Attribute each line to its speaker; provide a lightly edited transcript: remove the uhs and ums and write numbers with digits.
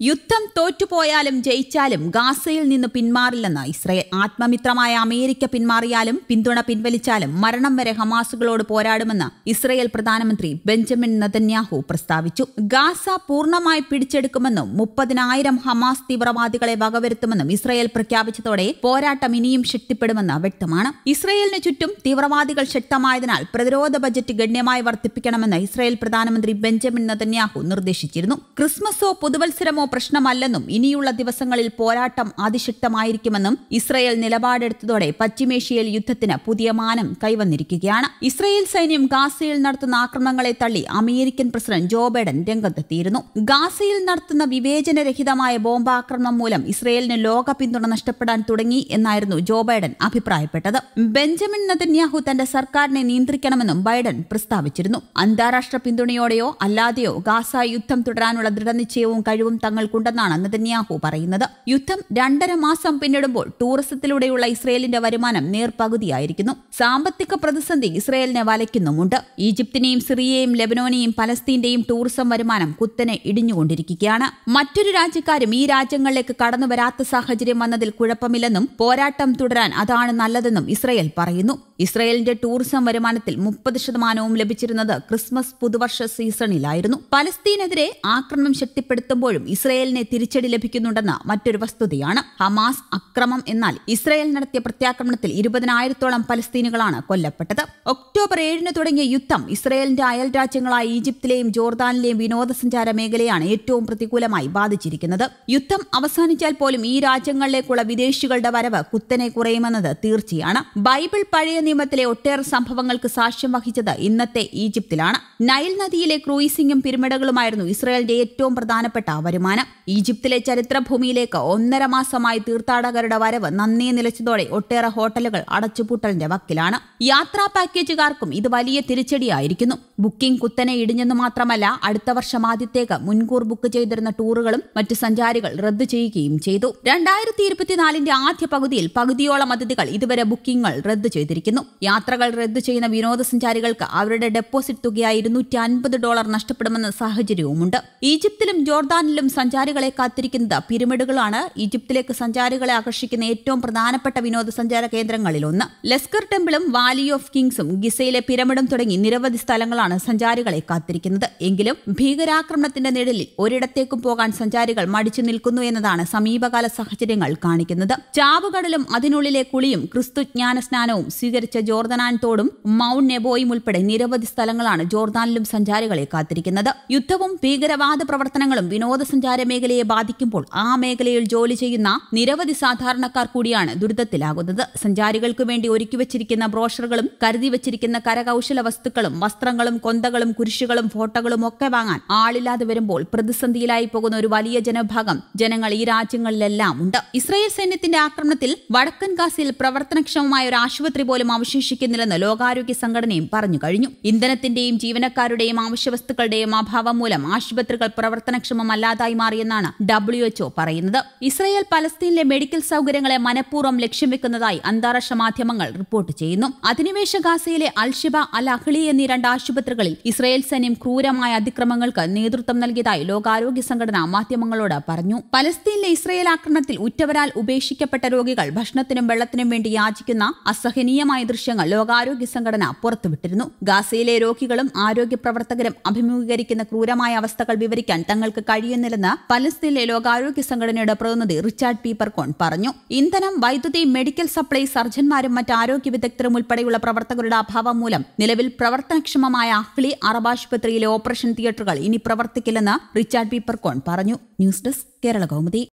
Speaker 1: യുദ്ധം തോറ്റുപോയാലും ജയിച്ചാലും ഗാസയിൽ നിന്ന് പിന്മാറില്ലെന്ന് ഇസ്രയേൽ. ആത്മമിത്രമായ അമേരിക്ക പിന്മാറിയാലും പിന്തുണ പിൻവലിച്ചാലും മരണം വരെ ഹമാസുകളോട് പോരാടുമെന്ന് ഇസ്രയേൽ പ്രധാനമന്ത്രി ബെഞ്ചമിൻ നെതന്യാഹു പ്രസ്താവിച്ചു. ഗാസ പൂർണ്ണമായി പിടിച്ചെടുക്കുമെന്നും 30,000 ഹമാസ് തീവ്രവാദികളെ വകവരുത്തുമെന്നും ഇസ്രയേൽ പ്രഖ്യാപിച്ചതോടെ പോരാട്ടം ഇനിയും ശക്തിപ്പെടുമെന്ന് വ്യക്തമാണ്. ഇസ്രയേലിന് ചുറ്റും തീവ്രവാദികൾ ശക്തമായതിനാൽ പ്രതിരോധ ബജറ്റ് ഗണ്യമായി വർദ്ധിപ്പിക്കണമെന്ന് ഇസ്രയേൽ പ്രധാനമന്ത്രി ബെഞ്ചമിൻ നെതന്യാഹു നിർദ്ദേശിച്ചിരുന്നു. ക്രിസ്മസോ പുതുവത്സരമോ പ്രശ്നമല്ലെന്നും ഇനിയുള്ള ദിവസങ്ങളിൽ പോരാട്ടം അതിശക്തമായിരിക്കുമെന്നും ഇസ്രയേൽ നിലപാടെടുത്തതോടെ പശ്ചിമേഷ്യയിൽ യുദ്ധത്തിന് പുതിയ മാനം കൈവന്നിരിക്കുകയാണ്. ഇസ്രയേൽ സൈന്യം ഗാസയിൽ നടത്തുന്ന ആക്രമണങ്ങളെ തള്ളി അമേരിക്കൻ പ്രസിഡന്റ് ജോ ബൈഡൻ രംഗത്തെത്തിയിരുന്നു. ഗാസയിൽ നടത്തുന്ന വിവേചനരഹിതമായ ബോംബാക്രമണം മൂലം ഇസ്രയേലിന് ലോക പിന്തുണ നഷ്ടപ്പെടാൻ തുടങ്ങി എന്നായിരുന്നു ജോ ബൈഡൻ അഭിപ്രായപ്പെട്ടത്. ബെഞ്ചമിൻ നെതന്യാഹു തന്റെ സർക്കാരിനെ നിയന്ത്രിക്കണമെന്നും ബൈഡൻ പ്രസ്താവിച്ചിരുന്നു. അന്താരാഷ്ട്ര പിന്തുണയോടെയോ അല്ലാതെയോ ഗാസ യുദ്ധം തുടരാനുള്ള ദൃഢനിശ്ചയവും കഴിവും തങ്ങൾക്കുണ്ടെന്നാണ് നെതന്യാഹു പറയുന്നത്. യുദ്ധം 2.5 മാസം പിന്നിടുമ്പോൾ ടൂറിസത്തിലൂടെയുള്ള ഇസ്രയേലിന്റെ വരുമാനം നേർപകുതിയായിരിക്കുന്നു. സാമ്പത്തിക പ്രതിസന്ധി ഇസ്രയേലിനെ വലയ്ക്കുന്നുമുണ്ട്. ഈജിപ്തിനെയും സിറിയയെയും ലെബനോനെയും പലസ്തീന്റെയും ടൂറിസം വരുമാനം കുത്തനെ ഇടിഞ്ഞുകൊണ്ടിരിക്കുകയാണ്. മറ്റൊരു രാജ്യക്കാരും ഈ രാജ്യങ്ങളിലേക്ക് കടന്നുവരാത്ത സാഹചര്യം വന്നതിൽ കുഴപ്പമില്ലെന്നും പോരാട്ടം തുടരാൻ അതാണ് നല്ലതെന്നും ഇസ്രയേൽ പറയുന്നു. ഇസ്രയേലിന്റെ ടൂറിസം വരുമാനത്തിൽ 30% ലഭിച്ചിരുന്നത് ക്രിസ്മസ് പുതുവർഷ സീസണിലായിരുന്നു. പലസ്തീനെതിരെ ആക്രമണം ശക്തിപ്പെടുത്തുമ്പോഴും ഇസ്രയേലിനെ തിരിച്ചടി ലഭിക്കുന്നുണ്ടെന്ന മറ്റൊരു വസ്തുതയാണ്. ഹമാസ് അക്രമം എന്നാൽ ഇസ്രയേൽ നടത്തിയ പ്രത്യാക്രമണത്തിൽ 20,000-ഓളം പലസ്തീനുകളാണ് കൊല്ലപ്പെട്ടത്. ഒക്ടോബർ 7-ന് തുടങ്ങിയ യുദ്ധം ഇസ്രയേലിന്റെ അയൽ രാജ്യങ്ങളായ ഈജിപ്തിലെയും ജോർദാനിലെയും വിനോദസഞ്ചാര മേഖലയാണ് ഏറ്റവും പ്രതികൂലമായി ബാധിച്ചിരിക്കുന്നത്. യുദ്ധം അവസാനിച്ചാൽ പോലും ഈ രാജ്യങ്ങളിലേക്കുള്ള വിദേശികളുടെ വരവ് കുത്തനെ കുറയുമെന്നത് തീർച്ചയാണ്. ബൈബിൾ പഴയ നിയമത്തിലെ ഒട്ടേറെ സംഭവങ്ങൾക്ക് സാക്ഷ്യം വഹിച്ചത് ഇന്നത്തെ ഈജിപ്തിലാണ്. നൈൽ നദിയിലെ ക്രൂയിസിംഗും പിരമിഡുകളുമായിരുന്നു ഇസ്രയേലിന്റെ ഏറ്റവും പ്രധാനപ്പെട്ട വരുമാനം. ഈജിപ്തിലെ ചരിത്രഭൂമിയിലേക്ക് 1.5 മാസമായി തീർത്ഥാടകരുടെ വരവ് നന്നേ നിലച്ചതോടെ ഒട്ടേറെ ഹോട്ടലുകൾ അടച്ചുപൂട്ടലിന്റെ വക്കിലാണ്. യാത്രാ പാക്കേജുകാർക്കും ഇത് വലിയ തിരിച്ചടിയായിരിക്കുന്നു. ബുക്കിംഗ് കുത്തനെ ഇടിഞ്ഞെന്ന് മാത്രമല്ല, അടുത്ത വർഷം ആദ്യത്തേക്ക് മുൻകൂർ ബുക്ക് ചെയ്തിരുന്ന ടൂറുകളും മറ്റു സഞ്ചാരികൾ റദ്ദു ചെയ്യുകയും ചെയ്തു. 2024-ന്റെ ആദ്യ പകുതിയിൽ പകുതിയോളം അതിഥികൾ ഇതുവരെ ബുക്കിംഗുകൾ റദ്ദു ചെയ്തിരിക്കുന്നു. യാത്രകൾ റദ്ദു ചെയ്യുന്ന വിനോദസഞ്ചാരികൾക്ക് അവരുടെ ഡെപ്പോസിറ്റ് തുകയായി $250 നഷ്ടപ്പെടുമെന്ന സാഹചര്യവുമുണ്ട്. ഈജിപ്തിലും ജോർദാനിലും സഞ്ചാരികളെ കാത്തിരിക്കുന്നത് പിരമിഡുകളാണ്. ഈജിപ്തിലേക്ക് സഞ്ചാരികളെ ആകർഷിക്കുന്ന ഏറ്റവും പ്രധാനപ്പെട്ട വിനോദസഞ്ചാര കേന്ദ്രങ്ങളിലൊന്ന്. ലസ്കർ ടെമ്പിളും വാലി ഓഫ് കിങ്സും ഗിസയിലെ പിരമിഡും തുടങ്ങി നിരവധി സ്ഥലങ്ങളാണ് സഞ്ചാരികളെ കാത്തിരിക്കുന്നത്. എങ്കിലും ഭീകരാക്രമണത്തിന്റെ നിഴലിൽ ഒരിടത്തേക്കും പോകാൻ സഞ്ചാരികൾ മടിച്ചു നിൽക്കുന്നു എന്നതാണ് സമീപകാല സാഹചര്യങ്ങൾ കാണിക്കുന്നത്. ചാവുകടലും അതിനുള്ളിലെ കുളിയും ക്രിസ്തുജ്ഞാന സ്നാനവും സ്വീകരിച്ച ജോർദാൻ തോടും മൗണ്ട് നെബോയും ഉൾപ്പെടെ നിരവധി സ്ഥലങ്ങളാണ് ജോർദാനിലും സഞ്ചാരികളെ കാത്തിരിക്കുന്നത്. യുദ്ധവും ഭീകരവാദ പ്രവർത്തനങ്ങളും വിനോദസഞ്ചാര മേഖലയെ ബാധിക്കുമ്പോൾ ആ മേഖലയിൽ ജോലി ചെയ്യുന്ന നിരവധി സാധാരണക്കാർ കൂടിയാണ് ദുരിതത്തിലാകുന്നത്. സഞ്ചാരികൾക്ക് വേണ്ടി ഒരുക്കിവച്ചിരിക്കുന്ന ബ്രോഷറുകളും കരുതി വച്ചിരിക്കുന്ന കരകൗശല വസ്തുക്കളും വസ്ത്രങ്ങളും കൊന്തകളും കുരിശുകളും ഫോട്ടോകളും ഒക്കെ വാങ്ങാൻ ആളില്ലാതെ വരുമ്പോൾ പ്രതിസന്ധിയിലായി പോകുന്ന ഒരു വലിയ ജനങ്ങൾ ഈ രാജ്യങ്ങളിലെല്ലാം ഉണ്ട്. ഇസ്രായേൽ സൈന്യത്തിന്റെ ആക്രമണത്തിൽ വടക്കൻ ഗാസയിൽ പ്രവർത്തനക്ഷമമായ ഒരു ആശുപത്രി പോലും അവശേഷിക്കുന്നില്ലെന്ന് ലോകാരോഗ്യ സംഘടനയും പറഞ്ഞു കഴിഞ്ഞു. ഇന്ധനത്തിന്റെയും ജീവനക്കാരുടെയും ആവശ്യവസ്തുക്കളുടെയും അഭാവം മൂലം ആശുപത്രികൾ പ്രവർത്തനക്ഷമമല്ലാതായി മാറിയെന്നാണ് WHO പറയുന്നത്. ഇസ്രായേൽ പലസ്തീനിലെ മെഡിക്കൽ സൗകര്യങ്ങളെ മനഃപൂർവ്വം ലക്ഷ്യം വെക്കുന്നതായി അന്താരാഷ്ട്ര മാധ്യമങ്ങൾ റിപ്പോർട്ട് ചെയ്യുന്നു. അധിനിവേശ ഗാസയിലെ അൽ-ഷിബ, അൽ-അഹ്ലി എന്നീ 2 ആശുപത്രികളിൽ ഇസ്രായേൽ സൈന്യം ക്രൂരമായ അതിക്രമങ്ങൾക്ക് നേതൃത്വം നൽകിയതായി ലോകാരോഗ്യ സംഘടന മാധ്യമങ്ങളോട് പറഞ്ഞു. പലസ്തീനിലെ ഇസ്രായേൽ ആക്രമണത്തിൽ ഉറ്റവരാൽ ഉപേക്ഷിക്കപ്പെട്ട രോഗികൾ ഭക്ഷണത്തിനും വെള്ളത്തിനും വേണ്ടി യാചിക്കുന്ന അസഹനീയമായ ദൃശ്യങ്ങൾ ലോകാരോഗ്യ സംഘടന പുറത്തുവിട്ടിരുന്നു. ഗാസയിലെ രോഗികളും ആരോഗ്യ പ്രവർത്തകരും അഭിമുഖീകരിക്കുന്ന ക്രൂരമായ അവസ്ഥകൾ വിവരിക്കാൻ തങ്ങൾക്ക് കഴിയുന്നില്ലെന്ന് പലസ്തീനിലെ ലോകാരോഗ്യ സംഘടനയുടെ പ്രതിനിധി റിച്ചാർഡ് പീപ്പർകോൺ പറഞ്ഞു. ഇന്ധനം, വൈദ്യുതി, മെഡിക്കൽ സപ്ലൈ, സർജന്മാരും മറ്റ് ആരോഗ്യ വിദഗ്ധരും ഉൾപ്പെടെയുള്ള പ്രവർത്തകരുടെ അഭാവം മൂലം നിലവിൽ പ്രവർത്തനക്ഷമമായ അഹ്ലി അറബ് ആശുപത്രിയിലെ ഓപ്പറേഷൻ തിയേറ്ററുകൾ ഇനി പ്രവർത്തിക്കില്ലെന്ന് റിച്ചാർഡ് പീപ്പർകോൺ പറഞ്ഞു. News desk Kerala Kaumudi.